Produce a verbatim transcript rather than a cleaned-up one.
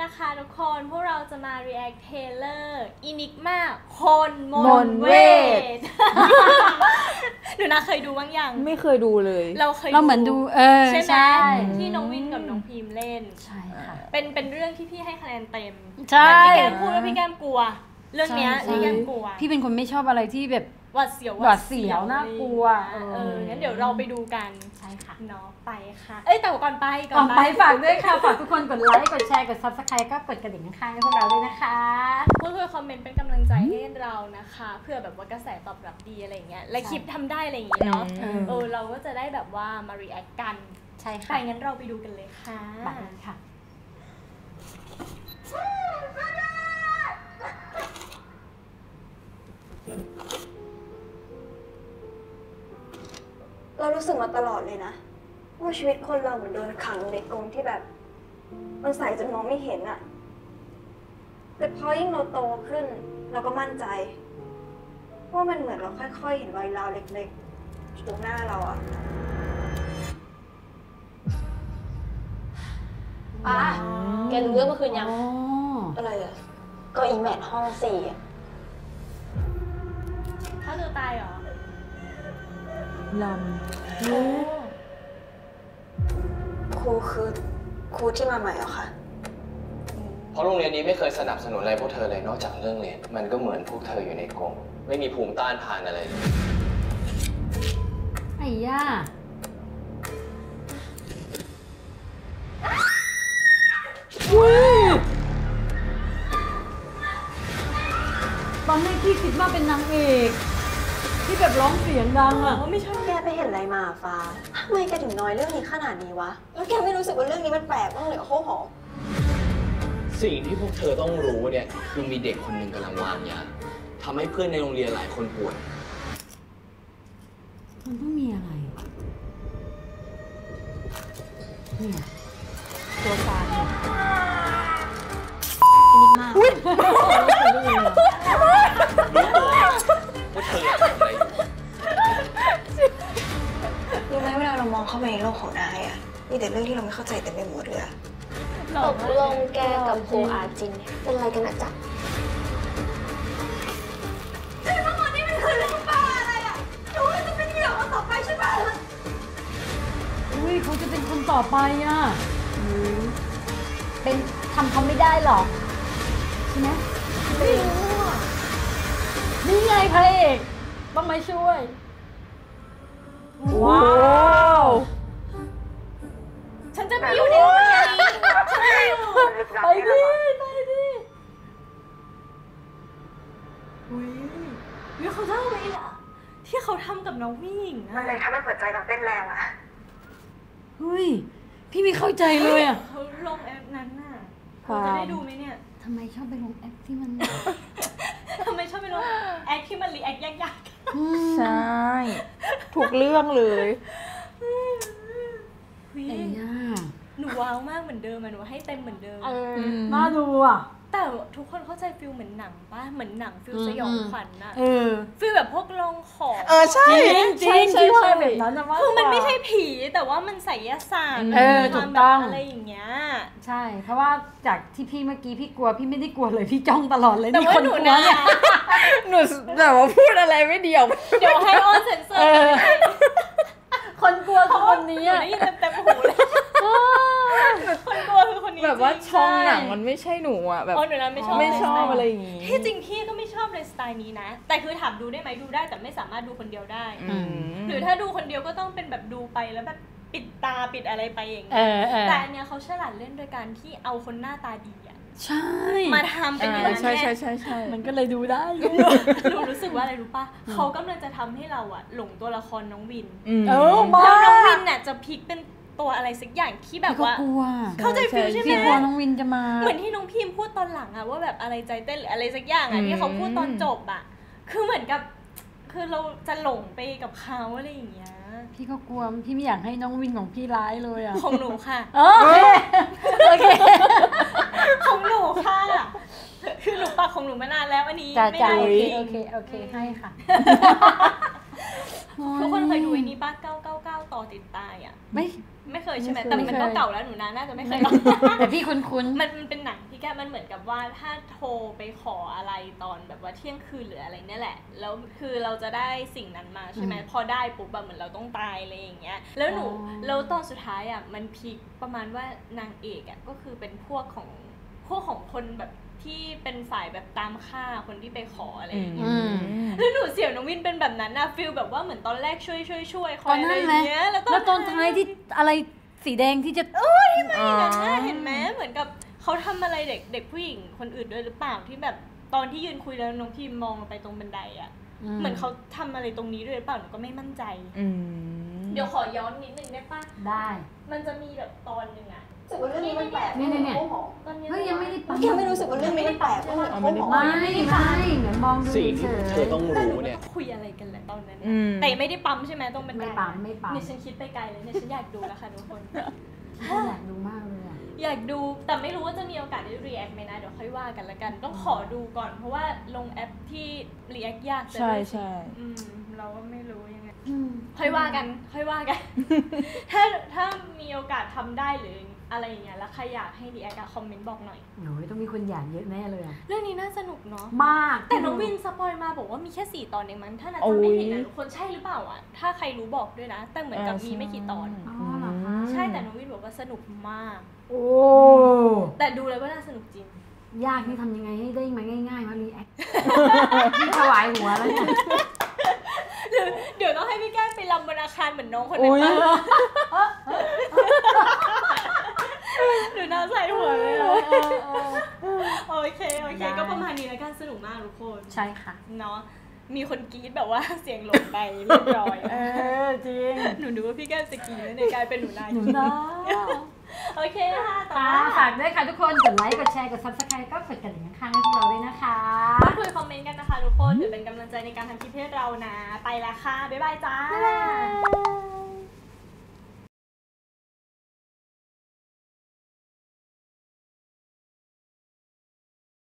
นะคะทุกคนพวกเราจะมา react trailer Enigma คนมนเวทหนูนาเคยดูบ้างยังไม่เคยดูเลยเราเคยเราเหมือนดูเออใช่ไหมที่น้องวินกับน้องพิมเล่นใช่ค่ะเป็นเป็นเรื่องที่พี่ให้คะแนนเต็มใช่พี่แก้มพูดว่าพี่แก้มกลัวเรื่องนี้พี่แก้มกลัวพี่เป็นคนไม่ชอบอะไรที่แบบหวาดเสียวหวาดเสียวน่ากลัวเอองั้นเดี๋ยวเราไปดูกันใช่ค่ะเนาะไปค่ะเอ้ยแต่ก่อนไปก่อนไปฝากด้วยค่ะฝากทุกคนกดไลค์กดแชร์กด ซับสไครบ์ ก็กดกระดิ่งข้างๆให้พวกเราด้วยนะคะพูดคุยคอมเมนต์เป็นกำลังใจให้เรานะคะเพื่อแบบว่ากระแสตอบรับดีอะไรเงี้ยและคลิปทำได้อะไรอย่างเงี้ยเนาะเออเราก็จะได้แบบว่ามา react กันใช่ค่ะไปงั้นเราไปดูกันเลยค่ะไปค่ะเรารู้สึกมาตลอดเลยนะว่าชีวิตคนเราเหมือนโดนขังในกรงที่แบบมันใสจนมองไม่เห็นอะแต่พอยิ่งเราโตขึ้นเราก็มั่นใจว่ามันเหมือนเราค่อยๆเห็นรอยราวเล็กๆอยู่ตรงหน้าเราอะป้าแกรู้เรื่องเมื่อคืนยังอะไรอะก็อีแมทห้องสี่อะเขาเธอตายเหรอลำครูคือครูที่มาใหม่เหรอคะเพราะโรงเรียนนี้ไม่เคยสนับสนุนอะไรพวกเธอเลยนอกจากเรื่องเรียนมันก็เหมือนพวกเธออยู่ในกรงไม่มีภูมิต้านทานอะไรเลยไอ้ย่าตอนแรกพี่คิดว่าเป็นนางเอกที่แบบร้องเสียงดังอ่ะไม่ใช่แกไปเห็นอะไรมาฟ้าทำไมแกถึงน้อยเรื่องนี้ขนาดนี้วะแล้วแกไม่รู้สึกว่าเรื่องนี้มันแปลกบ้างเลยโอ้โหสิ่งที่พวกเธอต้องรู้เนี่ยคือมีเด็กคนหนึ่งกำลังวางยาทำให้เพื่อนในโรงเรียนหลายคนป่วยมันต้องมีอะไรเนี่ยตัวการเนี่ยอินิกมาพวกเธอทำอะไรรู้ไหมเวลาเรามองเข้าไปในโลกของนายอะมีแต่เรื่องที่เราไม่เข้าใจเต็มไปหมดเลยตกลงแกกับครูอาจินเป็นอะไรกันนะจ๊ะไอ้พวกมันนี่มันคือเรื่องบ้าอะไรอะดูว่าจะเป็นเหยื่อคนต่อไปใช่ไหมอุ้ยเขาจะเป็นคนต่อไปอ่ะเป็นทำเขาไม่ได้หรอใช่ไหมไม่รู้อ่ะนี่ไงพระเอกต้องมาช่วยว้าวฉันจะไปอยู่ในโรงเรียนนี้ฉันจะอยู่ไปดิไปดิอุ้ยวิเขาเล่าไว้อะที่เขาทำกับน้องผู้หญิงมันเลยทำให้หัวใจเราเต้นแรงอะเฮ้ยพี่ไม่เข้าใจเลยอะเขาลงแอปนั้นน่ะเราจะได้ดูไหมเนี่ยทำไมชอบไปลงแอปที่มันทำไมชอบไปลงแอปที่มันรีแอคยากๆใช่ถูกเรื่องเลยไอ้ย่าหนูว้าวมากเหมือนเดิมอะหนูให้เต็มเหมือนเดิมน่าดูอ่ะแต่ทุกคนเข้าใจฟิลเหมือนหนังป่ะเหมือนหนังฟิลสยองขวัญอะฟิลแบบพวกลองของเออใช่จริงใช่ใช่แบบนั้นนะว่าคือมันไม่ใช่ผีแต่ว่ามันไสยศาสตร์เออถูกต้องอะไรอย่างเงี้ยใช่เพราะว่าจากที่พี่เมื่อกี้พี่กลัวพี่ไม่ได้กลัวเลยพี่จ้องตลอดเลยแต่ว่าหนูนะหนูแบบว่าพูดอะไรไม่เดียวเดี๋ยวให้ออนเซนเซอร์คนกลัวคือคนนี้อะได้ยินเต็มๆหูเลยคนกลัวคือคนนี้แบบว่าช่องหนังมันไม่ใช่หนูอะแบบอ๋อหนูนะไม่ชอบไม่ชอบอะไรอย่างงี้ที่จริงพี่ก็ไม่ชอบเลยสไตล์นี้นะแต่คือถามดูได้ไหมดูได้แต่ไม่สามารถดูคนเดียวได้หรือถ้าดูคนเดียวก็ต้องเป็นแบบดูไปแล้วแบบปิดตาปิดอะไรไปอย่างเงี้ยแต่อันเนี้ยเขาฉลาดเล่นโดยการที่เอาคนหน้าตาดีอะใช่มาทำเป็นอย่างนั้นใช่ใช่ใช่ใช่มันก็เลยดูได้หนูรู้สึกว่าอะไรรู้ป่ะเขากำลังจะทำให้เราอะหลงตัวละครน้องวินเออแล้วน้องวินน่ะจะพลิกเป็นตัวอะไรสักอย่างที่แบบว่าเข้าใจฟิลใช่ไหมพี่กลัวน้องวินจะมาเหมือนที่น้องพิมพูดตอนหลังอะว่าแบบอะไรใจเต้นหรืออะไรสักอย่างอะที่เขาพูดตอนจบอะคือเหมือนกับคือเราจะหลงไปกับเขาอะไรอย่างเงี้ยพี่ก็กลัวพี่ไม่อยากให้น้องวินของพี่ร้ายเลยอะของหนูค่ะโอเคโอเคของหนูค่ะคือหนูปักของหนูมานานแล้วอันนี้ไม่ได้โอเคโอเคโอเคให้ค่ะทุกคนเคยดูอันนี้ป้าเก้าเก้าเก้าต่อติดตายอ่ะไม่ไม่เคยใช่ไหมแต่มันก็เก่าแล้วหนูนะน่าจะไม่เคยแต่พี่คุ้นๆมันมันเป็นหนังที่พี่แก้มันเหมือนกับว่าถ้าโทรไปขออะไรตอนแบบว่าเที่ยงคืนหรืออะไรเนี่ยแหละแล้วคือเราจะได้สิ่งนั้นมาใช่ไหมพอได้ปุ๊บแบบเหมือนเราต้องตายอะไรอย่างเงี้ยแล้วหนูแล้วตอนสุดท้ายอ่ะมันพีคประมาณว่านางเอกอ่ะก็คือเป็นพวกของพวกของคนแบบที่เป็นฝ่ายแบบตามฆ่าคนที่ไปขออะไรอย่างเงี้ยแล้วหนูเสี่ยวน้องวินเป็นแบบนั้นนะฟีลแบบว่าเหมือนตอนแรกช่วยช่วยช่วยคอยอะไรอย่างเงี้ยแล้วตอนท้ายที่อะไรสีแดงที่จะเอ้ยทำไมอย่างนั้นเห็นไหมเหมือนกับเขาทำอะไรเด็กเด็กผู้หญิงคนอื่นด้วยหรือเปล่าที่แบบตอนที่ยืนคุยแล้วน้องพิมมองไปตรงบันไดอ่ะเหมือนเขาทำอะไรตรงนี้ด้วยหรือเปล่าหนูก็ไม่มั่นใจเดี๋ยวขอย้อนนิดนึงได้ป่ะได้มันจะมีแบบตอนนึงอ่ะรู้สึกว่าเรื่องนี้มันแปลกเนี่ยเนี่ยเฮ้ยยังไม่ได้ปั๊มยังไม่รู้สึกว่าเรื่องนี้มันแปลกเพราะเขาบอกไม่ไม่เหมือนมองดูสิ่งที่เธอต้องรู้เนี่ยคุยอะไรกันแหละตอนนั้นแต่ไม่ได้ปั๊มใช่ไหมตรงบันไดไม่ปั๊มไม่ปั๊มนี่ฉันคิดไปไกลเลยเนี่ยฉันอยากดูแล้วค่ะทุกคนอยากดูมากเลยอะอยากดูแต่ไม่รู้ว่าจะมีโอกาสได้ react ไหมนะเดี๋ยวค่อยว่ากันละกันต้องขอดูก่อนเพราะว่าลงแอปที่ react ยากใช่ใช่เราก็ไม่รู้ยังไงค่อยว่ากันค่อยว่ากันถ้าถ้ามีโอกาสทำได้หรืออะไรอย่างเงี้ยแล้วใครอยากให้ react คอมเมนต์บอกหน่อยโอ้ยต้องมีคนอยากเยอะแน่เลยอะเรื่องนี้น่าสนุกเนาะมากแต่น้องวินสปอยมาบอกว่ามีแค่สี่ตอนเองมั้งถ้าน่าจะไม่ผิดนะทุกคนใช่หรือเปล่าอ่ะถ้าใครรู้บอกด้วยนะแต่เหมือนกับมีไม่กี่ตอนใช่แต่น้องวินบอกว่าสนุกมากโอ้แต่ดูแล้วก็น่าสนุกจริงยากนี่ทำยังไงให้ได้มาง่ายๆมา react ที่ถวายหัวแล้วเนี่ยเดี๋ยวต้องให้พี่แก้มไปลำบนอาคารเหมือนน้องคนนั้นป่ะหนูน่าใส่หัวเลยโอเคโอเคก็ประมาณนี้แล้วกันสนุกมากทุกคนใช่ค่ะเนาะมีคนกรี๊ดแบบว่าเสียงหลงไปเรียบร้อยเออจริงหนูนึกว่าพี่แก้มจะกรี๊ดแล้วในกลายเป็นหนูนายหนูนาโอเคค่ะต่อฝากด้วยค่ะทุกคนกดไลค์กดแชร์กด ซับสไครบ์ ก็กดกระดิ่งข้างๆให้พวกเราด้วยนะคะคุยคอมเมนต์กันนะคะทุกคนถือเป็นกำลังใจในการทำคลิปให้เรานะไปละค่ะบ๊ายบายจ้า